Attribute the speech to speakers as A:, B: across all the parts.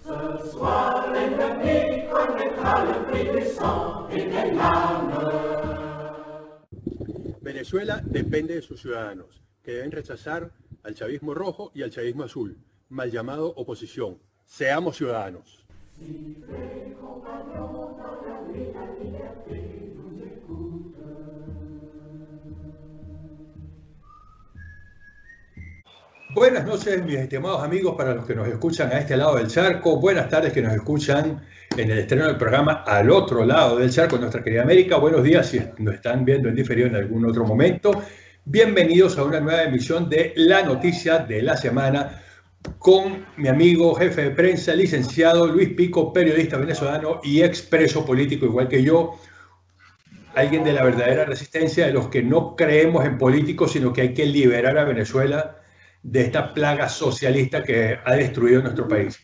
A: Ce soir, l'ennemi connaîtra le prix du sang et des larmes.
B: Venezuela depende de sus ciudadanos, que deben rechazar al chavismo rojo y al chavismo azul, mal llamado oposición. Seamos ciudadanos.
C: Buenas noches, mis estimados amigos, para los que nos escuchan a este lado del charco. Buenas tardes, que nos escuchan en el estreno del programa al otro lado del charco, en nuestra querida América. Buenos días si nos están viendo en diferido en algún otro momento. Bienvenidos a una nueva emisión de La Noticia de la Semana con mi amigo, jefe de prensa, licenciado Luis Pico, periodista venezolano y expreso político, igual que yo. Alguien de la verdadera resistencia, de los que no creemos en políticos, sino que hay que liberar a Venezuela de esta plaga socialista que ha destruido nuestro país.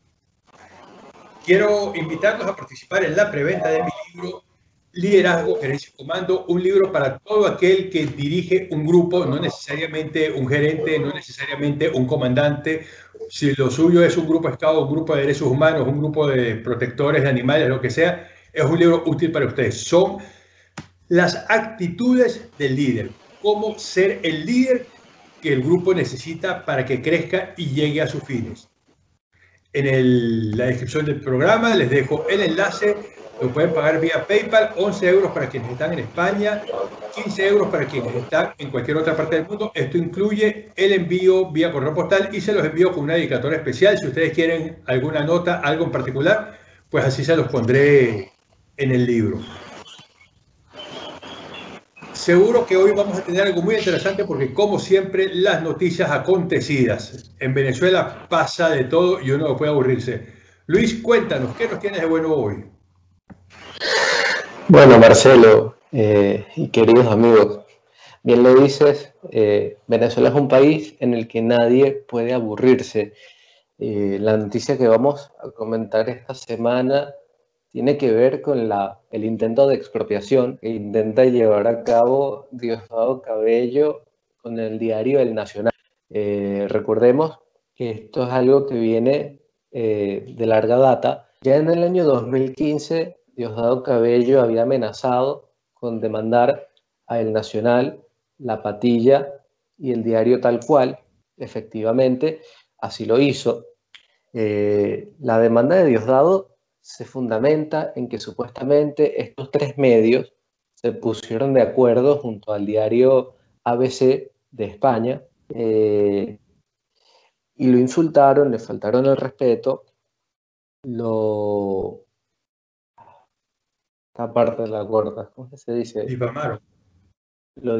C: Quiero invitarlos a participar en la preventa de mi libro Liderazgo, Gerencia y Comando, un libro para todo aquel que dirige un grupo, no necesariamente un gerente, no necesariamente un comandante. Si lo suyo es un grupo Estado, un grupo de derechos humanos, un grupo de protectores de animales, lo que sea, es un libro útil para ustedes. Son las actitudes del líder, cómo ser el líder que el grupo necesita para que crezca y llegue a sus fines. En la descripción del programa les dejo el enlace, lo pueden pagar vía PayPal, 11 euros para quienes están en España, 15 euros para quienes están en cualquier otra parte del mundo. Esto incluye el envío vía correo postal y se los envío con una dedicatoria especial. Si ustedes quieren alguna nota, algo en particular, pues así se los pondré en el libro. Seguro que hoy vamos a tener algo muy interesante porque, como siempre, las noticias acontecidas. En Venezuela pasa de todo y uno no puede aburrirse. Luis, cuéntanos, ¿qué nos tienes de bueno hoy?
D: Bueno, Marcelo y queridos amigos, bien lo dices, Venezuela es un país en el que nadie puede aburrirse. La noticia que vamos a comentar esta semana tiene que ver con el intento de expropiación que intenta llevar a cabo Diosdado Cabello con el diario El Nacional. Recordemos que esto es algo que viene de larga data. Ya en el año 2015, Diosdado Cabello había amenazado con demandar a El Nacional, La Patilla y el diario Tal Cual. Efectivamente, así lo hizo. La demanda de Diosdado se fundamenta en que supuestamente estos tres medios se pusieron de acuerdo junto al diario ABC de España y lo insultaron, le faltaron el respeto, esta parte de la corta, ¿cómo se dice?
C: Difamaron.
D: Lo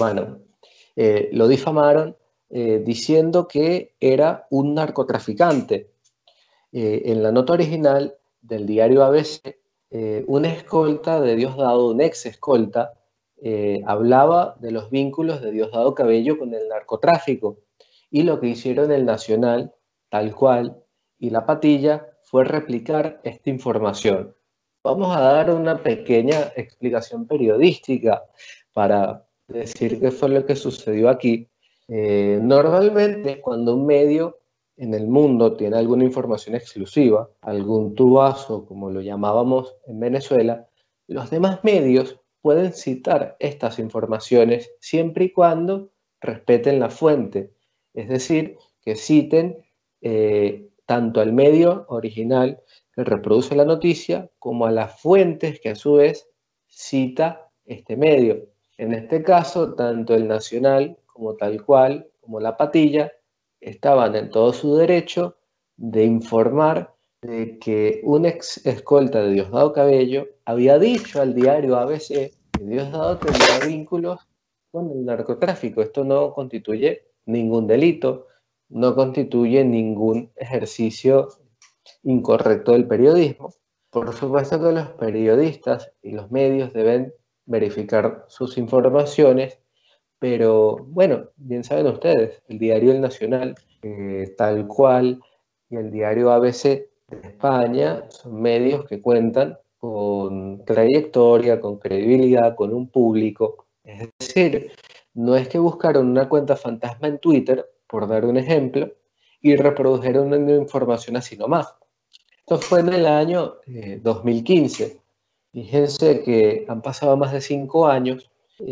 D: difamaron diciendo que era un narcotraficante. En la nota original del diario ABC, una escolta de Diosdado, un ex escolta, hablaba de los vínculos de Diosdado Cabello con el narcotráfico, y lo que hicieron El Nacional, Tal Cual y La Patilla fue replicar esta información. Vamos a dar una pequeña explicación periodística para decir qué fue lo que sucedió aquí. Normalmente, cuando un medio en el mundo tiene alguna información exclusiva, algún tubazo, como lo llamábamos en Venezuela, los demás medios pueden citar estas informaciones siempre y cuando respeten la fuente, es decir, que citen tanto al medio original que reproduce la noticia como a las fuentes que a su vez cita este medio. En este caso, tanto El Nacional como Tal Cual como La Patilla estaban en todo su derecho de informar de que un ex escolta de Diosdado Cabello había dicho al diario ABC que Diosdado tenía vínculos con el narcotráfico. Esto no constituye ningún delito, no constituye ningún ejercicio incorrecto del periodismo. Por supuesto que los periodistas y los medios deben verificar sus informaciones, pero bueno, bien saben ustedes, el diario El Nacional, Tal Cual, y el diario ABC de España son medios que cuentan con trayectoria, con credibilidad, con un público. Es decir, no es que buscaron una cuenta fantasma en Twitter, por dar un ejemplo, y reprodujeron una información así nomás. Esto fue en el año 2015. Fíjense que han pasado más de 5 años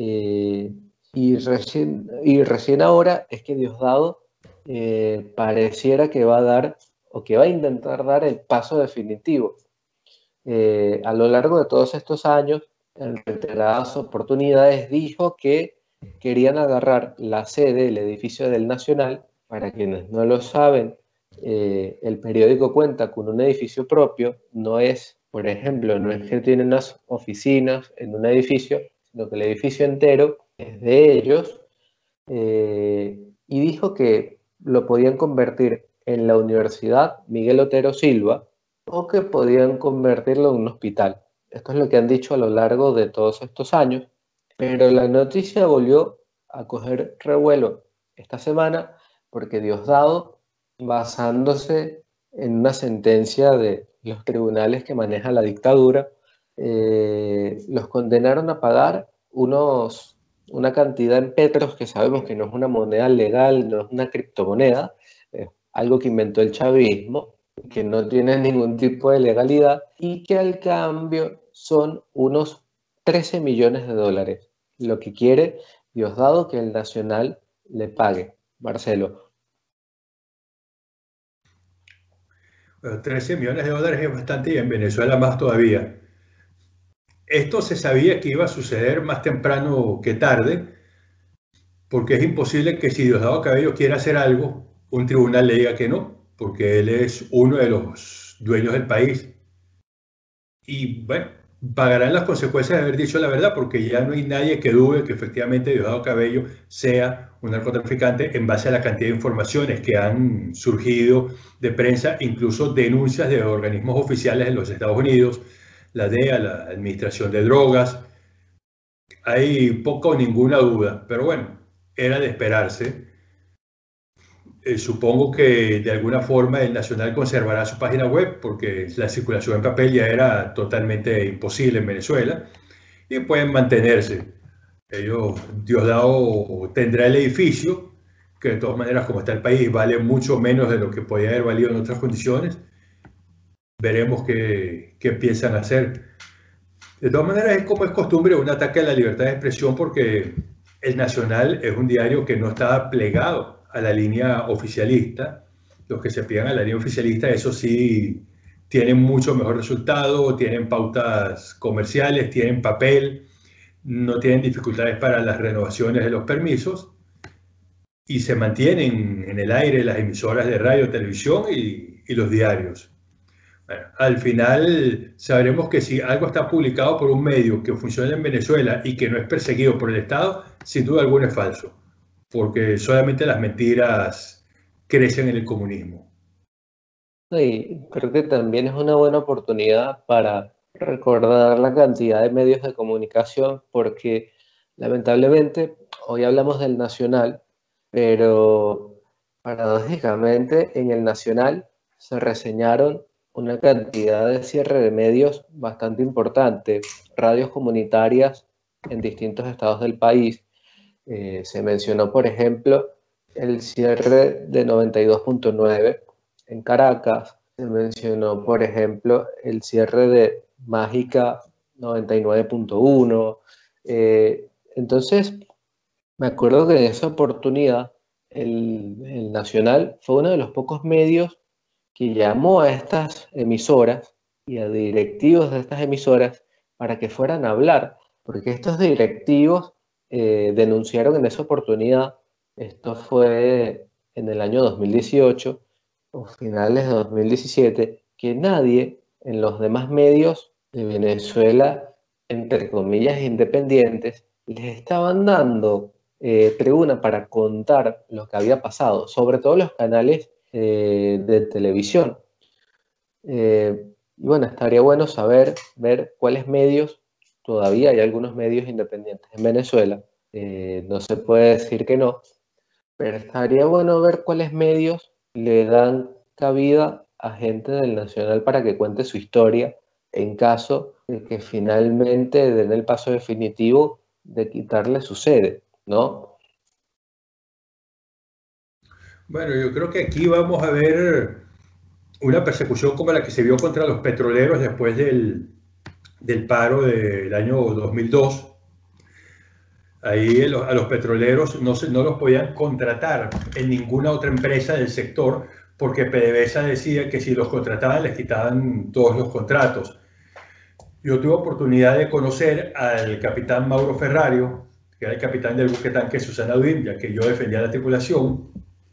D: y recién ahora es que Diosdado pareciera que va a dar o que va a intentar dar el paso definitivo. A lo largo de todos estos años, en reiteradas oportunidades, dijo que querían agarrar la sede, el edificio del Nacional. Para quienes no lo saben, el periódico cuenta con un edificio propio, no es, por ejemplo, no es que tiene unas oficinas en un edificio, sino que el edificio entero es de ellos, y dijo que lo podían convertir en la Universidad Miguel Otero Silva o que podían convertirlo en un hospital. Esto es lo que han dicho a lo largo de todos estos años, pero la noticia volvió a coger revuelo esta semana porque Diosdado, basándose en una sentencia de los tribunales que maneja la dictadura, los condenaron a pagar una cantidad en petros que sabemos que no es una moneda legal, no es una criptomoneda, es algo que inventó el chavismo, que no tiene ningún tipo de legalidad y que al cambio son unos 13 millones de dólares, lo que quiere Diosdado que el Nacional le pague. Marcelo.
C: Bueno, 13 millones de dólares es bastante y en Venezuela más todavía. Esto se sabía que iba a suceder más temprano que tarde, porque es imposible que si Diosdado Cabello quiera hacer algo, un tribunal le diga que no, porque él es uno de los dueños del país. Y bueno, pagarán las consecuencias de haber dicho la verdad, porque ya no hay nadie que dude que efectivamente Diosdado Cabello sea un narcotraficante en base a la cantidad de informaciones que han surgido de prensa, incluso denuncias de organismos oficiales en los Estados Unidos, la DEA, la Administración de Drogas. Hay poca o ninguna duda, pero bueno, era de esperarse. Supongo que de alguna forma el Nacional conservará su página web porque la circulación en papel ya era totalmente imposible en Venezuela y pueden mantenerse. Diosdado tendrá el edificio, que de todas maneras como está el país vale mucho menos de lo que podía haber valido en otras condiciones. Veremos qué piensan hacer. De todas maneras, es como es costumbre un ataque a la libertad de expresión porque el Nacional es un diario que no está plegado a la línea oficialista. Los que se pegan a la línea oficialista, eso sí, tienen mucho mejor resultado, tienen pautas comerciales, tienen papel, no tienen dificultades para las renovaciones de los permisos y se mantienen en el aire las emisoras de radio, televisión y los diarios. Bueno, al final sabremos que si algo está publicado por un medio que funciona en Venezuela y que no es perseguido por el Estado, sin duda alguna es falso, porque solamente las mentiras crecen en el comunismo.
D: Y creo que también es una buena oportunidad para recordar la cantidad de medios de comunicación, porque lamentablemente hoy hablamos del Nacional, pero paradójicamente en el Nacional se reseñaron una cantidad de cierre de medios bastante importante, radios comunitarias en distintos estados del país. Se mencionó, por ejemplo, el cierre de 92.9 en Caracas. Se mencionó, por ejemplo, el cierre de Mágica 99.1. Entonces, me acuerdo que en esa oportunidad el Nacional fue uno de los pocos medios que llamó a estas emisoras y a directivos de estas emisoras para que fueran a hablar, porque estos directivos denunciaron en esa oportunidad, esto fue en el año 2018 o finales de 2017, que nadie en los demás medios de Venezuela, entre comillas independientes, les estaban dando tribuna para contar lo que había pasado, sobre todo los canales de televisión. Y bueno, estaría bueno ver cuáles medios, todavía hay algunos medios independientes en Venezuela, no se puede decir que no, pero estaría bueno ver cuáles medios le dan cabida a gente del Nacional para que cuente su historia en caso de que finalmente den el paso definitivo de quitarle su sede, ¿no?
C: Bueno, yo creo que aquí vamos a ver una persecución como la que se vio contra los petroleros después del paro del año 2002. Ahí a los petroleros no los podían contratar en ninguna otra empresa del sector porque PDVSA decía que si los contrataban les quitaban todos los contratos. Yo tuve oportunidad de conocer al capitán Mauro Ferrario, que era el capitán del buque tanque Susana Udin, ya que yo defendía la tripulación,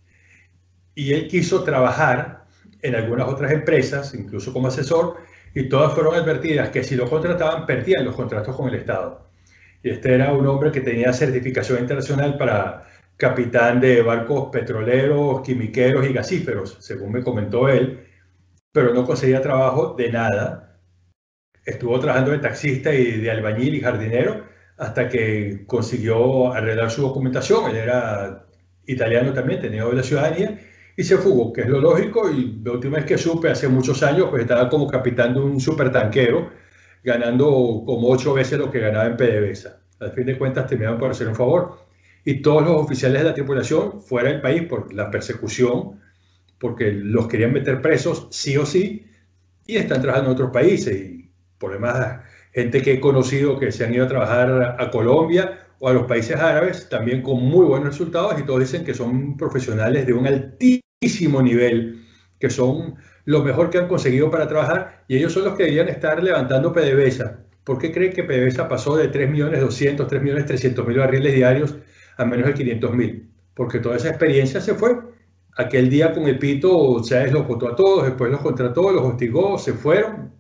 C: y él quiso trabajar en algunas otras empresas, incluso como asesor, y todas fueron advertidas que si lo contrataban perdían los contratos con el Estado. Y este era un hombre que tenía certificación internacional para capitán de barcos petroleros, quimiqueros y gasíferos, según me comentó él, pero no conseguía trabajo de nada. Estuvo trabajando de taxista y de albañil y jardinero hasta que consiguió arreglar su documentación. Él era italiano también, tenía doble ciudadanía, y se fugó, que es lo lógico. Y la última vez que supe, hace muchos años, pues estaba como capitán de un supertanquero, ganando como 8 veces lo que ganaba en PDVSA. Al fin de cuentas terminaron por hacer un favor. Y todos los oficiales de la tripulación fuera del país por la persecución, porque los querían meter presos sí o sí, y están trabajando en otros países. Y por demás, gente que he conocido que se han ido a trabajar a Colombia o a los países árabes, también con muy buenos resultados, y todos dicen que son profesionales de un altísimo nivel, que son lo mejor que han conseguido para trabajar, y ellos son los que deberían estar levantando PDVSA. ¿Por qué creen que PDVSA pasó de 3.200.000, 3.300.000 barriles diarios a menos de 500.000? Porque toda esa experiencia se fue. Aquel día con el Pito, Chávez los votó a todos, después los contrató, los hostigó, se fueron,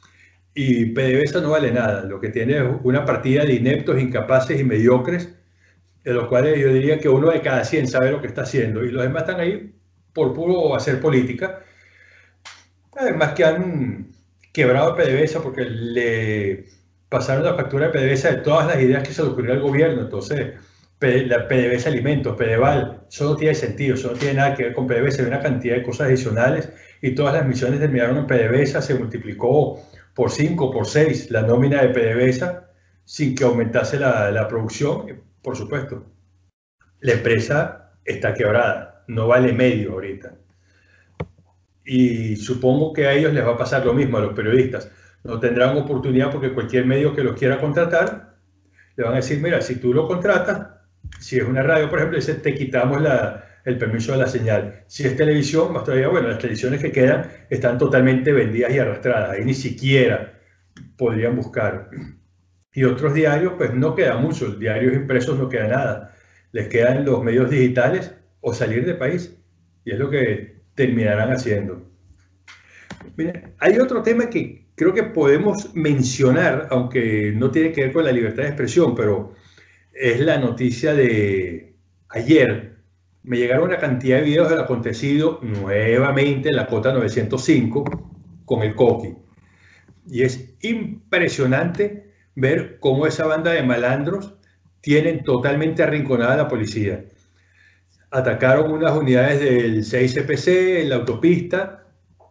C: y PDVSA no vale nada. Lo que tiene es una partida de ineptos, incapaces y mediocres, de los cuales yo diría que uno de cada 100 sabe lo que está haciendo, y los demás están ahí por puro hacer política. Además que han quebrado a PDVSA porque le pasaron la factura de PDVSA de todas las ideas que se le ocurrió al gobierno. Entonces, la PDVSA Alimentos, PDVAL, eso no tiene sentido, eso no tiene nada que ver con PDVSA, hay una cantidad de cosas adicionales, y todas las misiones terminaron en PDVSA, se multiplicó por 5, por 6 la nómina de PDVSA sin que aumentase la producción. Por supuesto, la empresa está quebrada, no vale medio ahorita. Y supongo que a ellos les va a pasar lo mismo, a los periodistas. No tendrán oportunidad porque cualquier medio que los quiera contratar, le van a decir, mira, si tú lo contratas, si es una radio, por ejemplo, dice, te quitamos el permiso de la señal. Si es televisión, más todavía, bueno, las televisiones que quedan están totalmente vendidas y arrastradas. Ahí ni siquiera podrían buscar. Y otros diarios, pues no queda mucho. Diarios impresos no queda nada. Les quedan los medios digitales o salir del país. Y es lo que terminarán haciendo. Mira, hay otro tema que creo que podemos mencionar, aunque no tiene que ver con la libertad de expresión, pero es la noticia de ayer. Me llegaron una cantidad de videos del acontecido nuevamente en la Cota 905 con el Coqui. Y es impresionante ver cómo esa banda de malandros tienen totalmente arrinconada a la policía. Atacaron unas unidades del 6CPC en la autopista,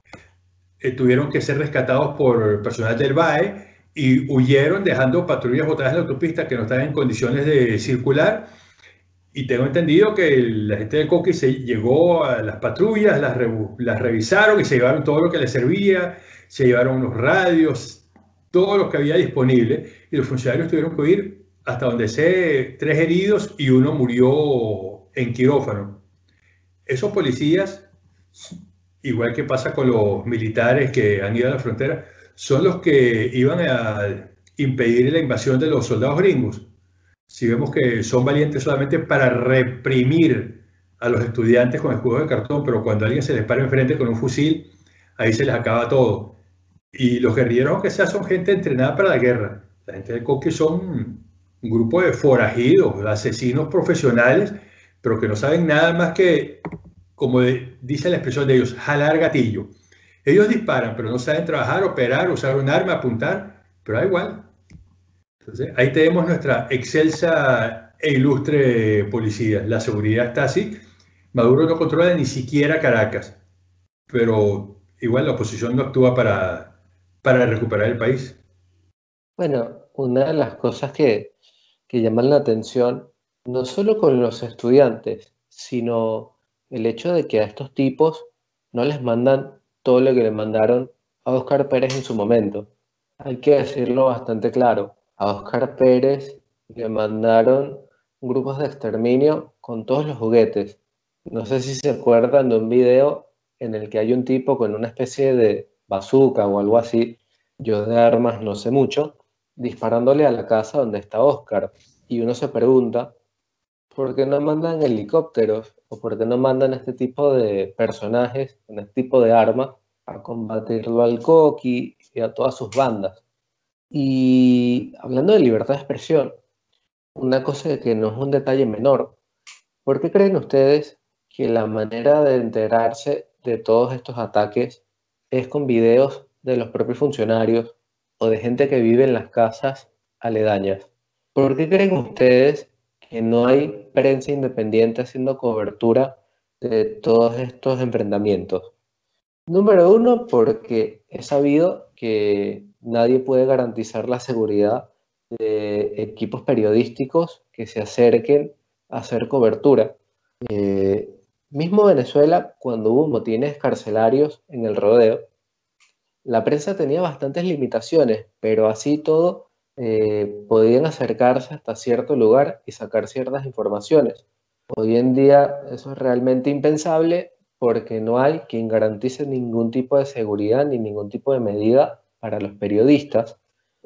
C: tuvieron que ser rescatados por personal del BAE y huyeron dejando patrullas botadas en la autopista que no estaban en condiciones de circular. Y tengo entendido que la gente del Coqui se llegó a las patrullas, las revisaron y se llevaron todo lo que les servía, se llevaron unos radios, todo lo que había disponible, y los funcionarios tuvieron que huir hasta donde sé 3 heridos y uno murió en quirófano. Esos policías, igual que pasa con los militares que han ido a la frontera, son los que iban a impedir la invasión de los soldados gringos. Si vemos que son valientes solamente para reprimir a los estudiantes con escudos de cartón, pero cuando alguien se les para enfrente con un fusil, ahí se les acaba todo. Y los guerrilleros, aunque sea, son gente entrenada para la guerra. La gente del Coqui son un grupo de forajidos, de asesinos profesionales, pero que no saben nada más que, como dice la expresión de ellos, jalar gatillo. Ellos disparan, pero no saben trabajar, operar, usar un arma, apuntar, pero da igual. Entonces, ahí tenemos nuestra excelsa e ilustre policía. La seguridad está así. Maduro no controla ni siquiera Caracas, pero igual la oposición no actúa para recuperar el país.
D: Bueno, una de las cosas que llaman la atención, no solo con los estudiantes, sino el hecho de que a estos tipos no les mandan todo lo que le mandaron a Óscar Pérez en su momento. Hay que decirlo bastante claro, a Óscar Pérez le mandaron grupos de exterminio con todos los juguetes. No sé si se acuerdan de un video en el que hay un tipo con una especie de bazooka o algo así, yo de armas no sé mucho, disparándole a la casa donde está Óscar. Y uno se pregunta, ¿por qué no mandan helicópteros o por qué no mandan este tipo de personajes con este tipo de armas a combatirlo al Coqui y a todas sus bandas? Y hablando de libertad de expresión, una cosa que no es un detalle menor, ¿por qué creen ustedes que la manera de enterarse de todos estos ataques es con videos de los propios funcionarios o de gente que vive en las casas aledañas? ¿Por qué creen ustedes que no hay prensa independiente haciendo cobertura de todos estos enfrentamientos? Número uno, porque es sabido que nadie puede garantizar la seguridad de equipos periodísticos que se acerquen a hacer cobertura. Mismo Venezuela, cuando hubo motines carcelarios en el rodeo, la prensa tenía bastantes limitaciones, pero así todo podían acercarse hasta cierto lugar y sacar ciertas informaciones. Hoy en día eso es realmente impensable porque no hay quien garantice ningún tipo de seguridad ni ningún tipo de medida para los periodistas.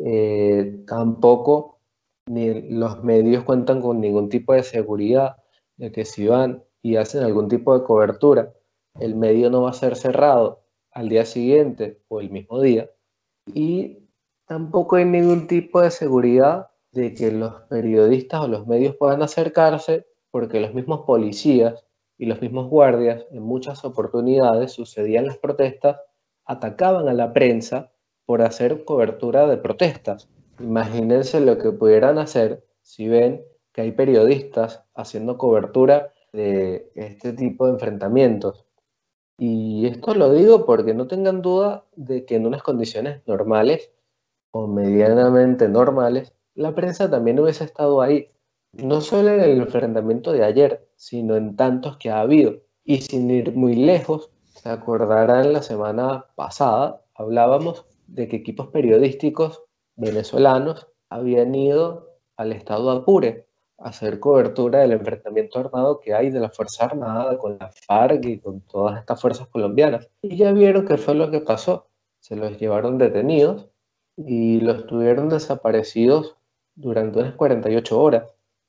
D: Tampoco ni los medios cuentan con ningún tipo de seguridad de que si van y hacen algún tipo de cobertura, el medio no va a ser cerrado al día siguiente o el mismo día. Y tampoco hay ningún tipo de seguridad de que los periodistas o los medios puedan acercarse porque los mismos policías y los mismos guardias en muchas oportunidades sucedían las protestas, atacaban a la prensa por hacer cobertura de protestas. Imagínense lo que pudieran hacer si ven que hay periodistas haciendo cobertura de este tipo de enfrentamientos. Y esto lo digo porque no tengan duda de que en unas condiciones normales o medianamente normales, la prensa también hubiese estado ahí, no solo en el enfrentamiento de ayer, sino en tantos que ha habido. Y sin ir muy lejos, se acordarán la semana pasada, hablábamos de que equipos periodísticos venezolanos habían ido al estado Apure a hacer cobertura del enfrentamiento armado que hay de la Fuerza Armada con la FARC y con todas estas fuerzas colombianas. Y ya vieron qué fue lo que pasó. Se los llevaron detenidos y los tuvieron desaparecidos durante unas 48 horas.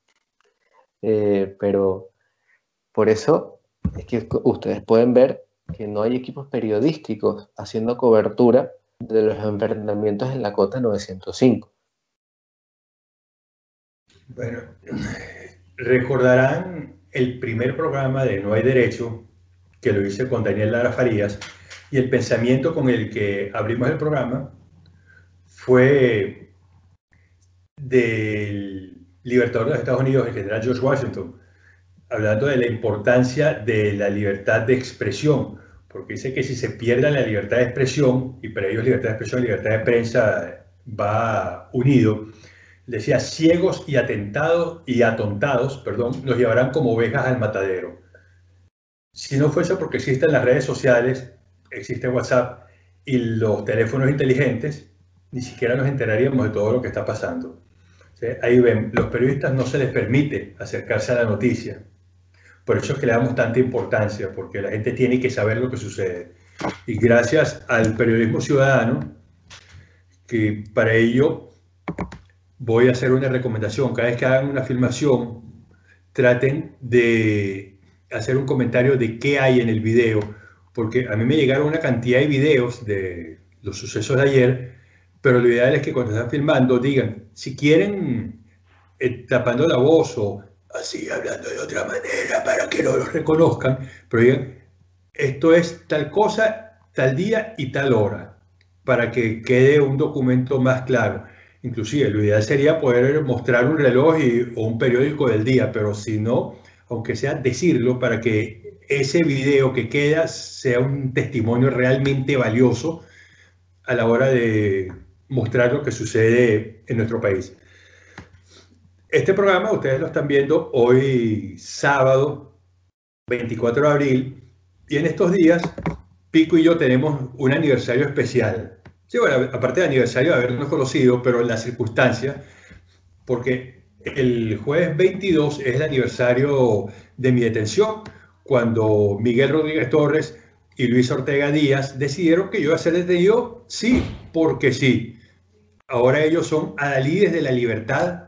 D: Pero por eso es que ustedes pueden ver que no hay equipos periodísticos haciendo cobertura de los enfrentamientos en la Cota 905.
C: Bueno, recordarán el primer programa de No hay Derecho, que lo hice con Daniel Lara Farías, y el pensamiento con el que abrimos el programa fue del libertador de los Estados Unidos, el general George Washington, hablando de la importancia de la libertad de expresión, porque dice que si se pierde la libertad de expresión, y para ellos libertad de expresión y libertad de prensa va unido, decía, ciegos y atontados, nos llevarán como ovejas al matadero. Si no fuese porque existen las redes sociales, existe WhatsApp y los teléfonos inteligentes, ni siquiera nos enteraríamos de todo lo que está pasando. ¿Sí? Ahí ven, los periodistas no se les permite acercarse a la noticia. Por eso es que le damos tanta importancia, porque la gente tiene que saber lo que sucede. Y gracias al periodismo ciudadano, que para ello voy a hacer una recomendación. Cada vez que hagan una filmación, traten de hacer un comentario de qué hay en el video, porque a mí me llegaron una cantidad de videos de los sucesos de ayer, pero lo ideal es que cuando están filmando digan, si quieren tapando la voz o así hablando de otra manera para que no los reconozcan, pero digan, esto es tal cosa, tal día y tal hora, para que quede un documento más claro. Inclusive lo ideal sería poder mostrar un reloj o un periódico del día, pero si no, aunque sea decirlo para que ese video que queda sea un testimonio realmente valioso a la hora de mostrar lo que sucede en nuestro país. Este programa ustedes lo están viendo hoy sábado 24 de abril y en estos días Pico y yo tenemos un aniversario especial. Sí, bueno, aparte del aniversario de habernos conocido, pero en las circunstancias, porque el jueves 22 es el aniversario de mi detención, cuando Miguel Rodríguez Torres y Luis Ortega Díaz decidieron que yo iba a ser detenido, sí, porque sí. Ahora ellos son adalides de la libertad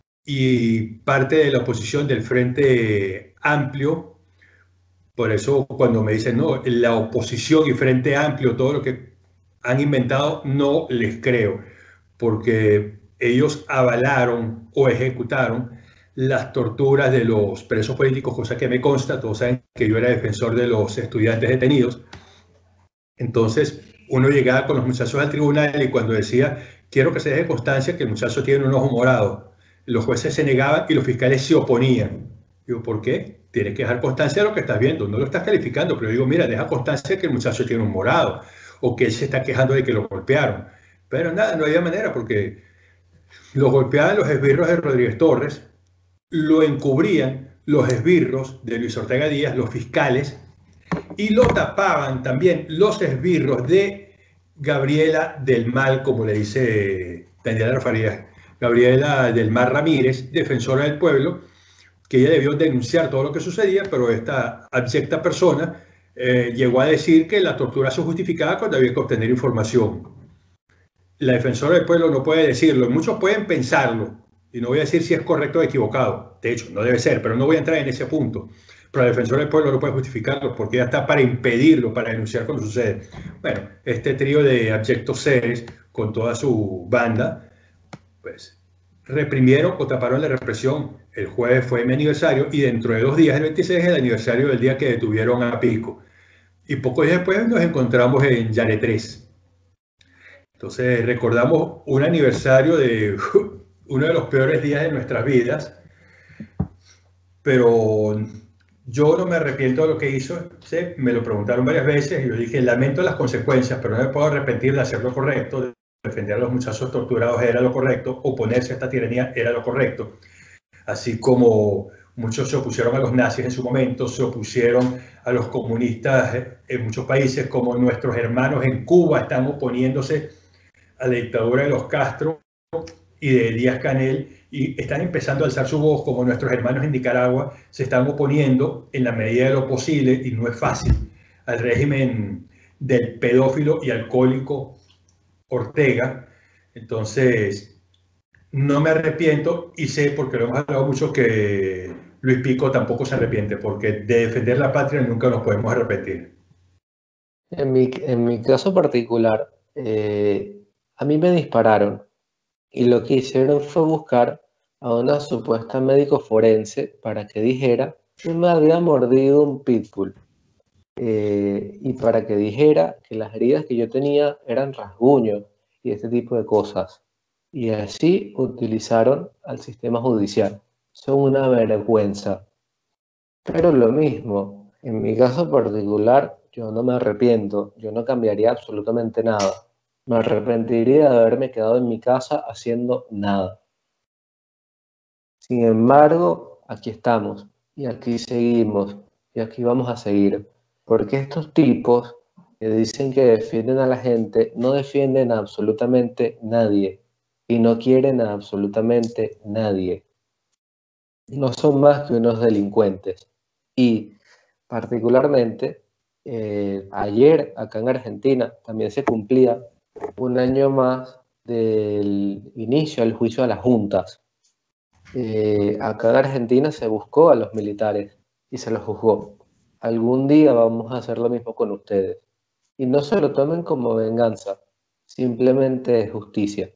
C: y parte de la oposición del Frente Amplio. Por eso cuando me dicen, no, la oposición y Frente Amplio, todo lo que han inventado, no les creo, porque ellos avalaron o ejecutaron las torturas de los presos políticos, cosa que me consta. Todos saben que yo era defensor de los estudiantes detenidos. Entonces uno llegaba con los muchachos al tribunal y cuando decía, quiero que se deje constancia que el muchacho tiene un ojo morado, los jueces se negaban y los fiscales se oponían. Digo, ¿por qué? Tienes que dejar constancia de lo que estás viendo, no lo estás calificando, pero digo, mira, deja constancia de que el muchacho tiene un morado o que él se está quejando de que lo golpearon. Pero nada, no había manera porque lo golpeaban los esbirros de Rodríguez Torres, lo encubrían los esbirros de Luis Ortega Díaz, los fiscales, y lo tapaban también los esbirros de Gabriela del Mal, como le dice Daniela Farías, Gabriela del Mar Ramírez, defensora del pueblo, que ella debió denunciar todo lo que sucedía, pero esta abyecta persona llegó a decir que la tortura se justificaba cuando había que obtener información. La defensora del pueblo no puede decirlo, muchos pueden pensarlo, y no voy a decir si es correcto o equivocado, de hecho, no debe ser, pero no voy a entrar en ese punto. Pero la defensora del pueblo no puede justificarlo porque ya está para impedirlo, para denunciar cuando sucede. Bueno, este trío de abyectos seres con toda su banda, pues reprimieron o taparon la represión. El jueves fue mi aniversario y dentro de 2 días, el 26, es el aniversario del día que detuvieron a Pico. Y pocos días después nos encontramos en Llare 3. Entonces recordamos un aniversario de uno de los peores días de nuestras vidas, pero yo no me arrepiento de lo que hizo. ¿Sí? Me lo preguntaron varias veces y yo dije, lamento las consecuencias, pero no me puedo arrepentir de hacer lo correcto. Defender a los muchachos torturados era lo correcto, oponerse a esta tiranía era lo correcto. Así como muchos se opusieron a los nazis en su momento, se opusieron a los comunistas en muchos países, como nuestros hermanos en Cuba están oponiéndose a la dictadura de los Castro y de Díaz-Canel, y están empezando a alzar su voz, como nuestros hermanos en Nicaragua se están oponiendo en la medida de lo posible, y no es fácil, al régimen del pedófilo y alcohólico Ortega. Entonces, no me arrepiento y sé, porque lo hemos hablado mucho, que Luis Pico tampoco se arrepiente, porque de defender la patria nunca nos podemos arrepentir.
D: En mi caso particular, a mí me dispararon y lo que hicieron fue buscar a una supuesta médico forense para que dijera que me había mordido un pitbull. Y para que dijera que las heridas que yo tenía eran rasguños y este tipo de cosas. Y así utilizaron al sistema judicial. Son una vergüenza. Pero lo mismo, en mi caso particular, yo no me arrepiento, yo no cambiaría absolutamente nada. Me arrepentiría de haberme quedado en mi casa haciendo nada. Sin embargo, aquí estamos, y aquí seguimos, y aquí vamos a seguir. Porque estos tipos que dicen que defienden a la gente no defienden a absolutamente nadie y no quieren a absolutamente nadie. No son más que unos delincuentes. Y particularmente, ayer acá en Argentina también se cumplía 1 año más del inicio del juicio a las juntas. Acá en Argentina se buscó a los militares y se los juzgó. Algún día vamos a hacer lo mismo con ustedes. Y no se lo tomen como venganza, simplemente es justicia.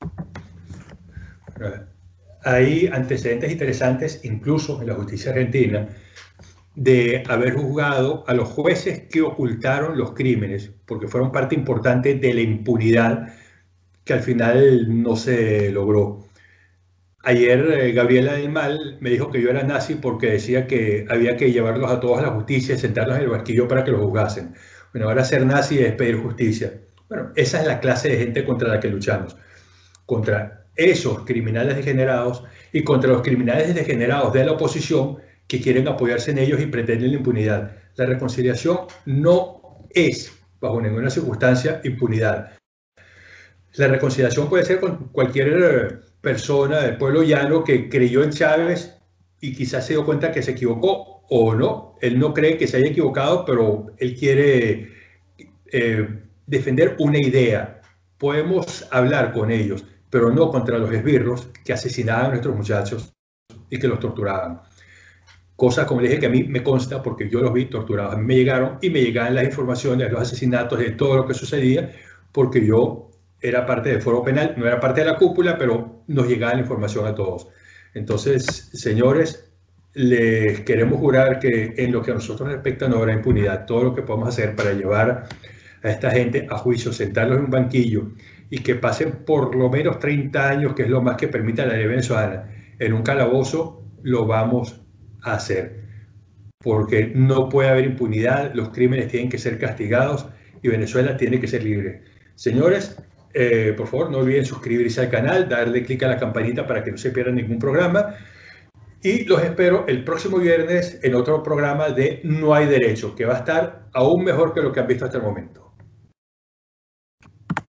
C: Hay antecedentes interesantes, incluso en la justicia argentina, de haber juzgado a los jueces que ocultaron los crímenes, porque fueron parte importante de la impunidad que al final no se logró. Ayer Gabriela del Mal me dijo que yo era nazi porque decía que había que llevarlos a todos a la justicia y sentarlos en el banquillo para que los juzgasen. Bueno, ahora ser nazi es pedir justicia. Bueno, esa es la clase de gente contra la que luchamos. Contra esos criminales degenerados y contra los criminales degenerados de la oposición que quieren apoyarse en ellos y pretenden la impunidad. La reconciliación no es, bajo ninguna circunstancia, impunidad. La reconciliación puede ser con cualquier persona del pueblo llano que creyó en Chávez y quizás se dio cuenta que se equivocó o no. Él no cree que se haya equivocado, pero él quiere defender una idea. Podemos hablar con ellos, pero no contra los esbirros que asesinaban a nuestros muchachos y que los torturaban. Cosas, como le dije, que a mí me consta porque yo los vi torturados. A mí me llegaron y me llegaban las informaciones de los asesinatos, de todo lo que sucedía, porque yo era parte del foro penal, no era parte de la cúpula, pero nos llegaba la información a todos. Entonces, señores, les queremos jurar que en lo que a nosotros respecta no habrá impunidad. Todo lo que podamos hacer para llevar a esta gente a juicio, sentarlos en un banquillo y que pasen por lo menos 30 años, que es lo más que permite la ley venezolana, en un calabozo, lo vamos a hacer. Porque no puede haber impunidad, los crímenes tienen que ser castigados y Venezuela tiene que ser libre. Señores, por favor, no olviden suscribirse al canal, darle clic a la campanita para que no se pierdan ningún programa. Y los espero el próximo viernes en otro programa de No hay Derecho, que va a estar aún mejor que lo que han visto hasta el momento.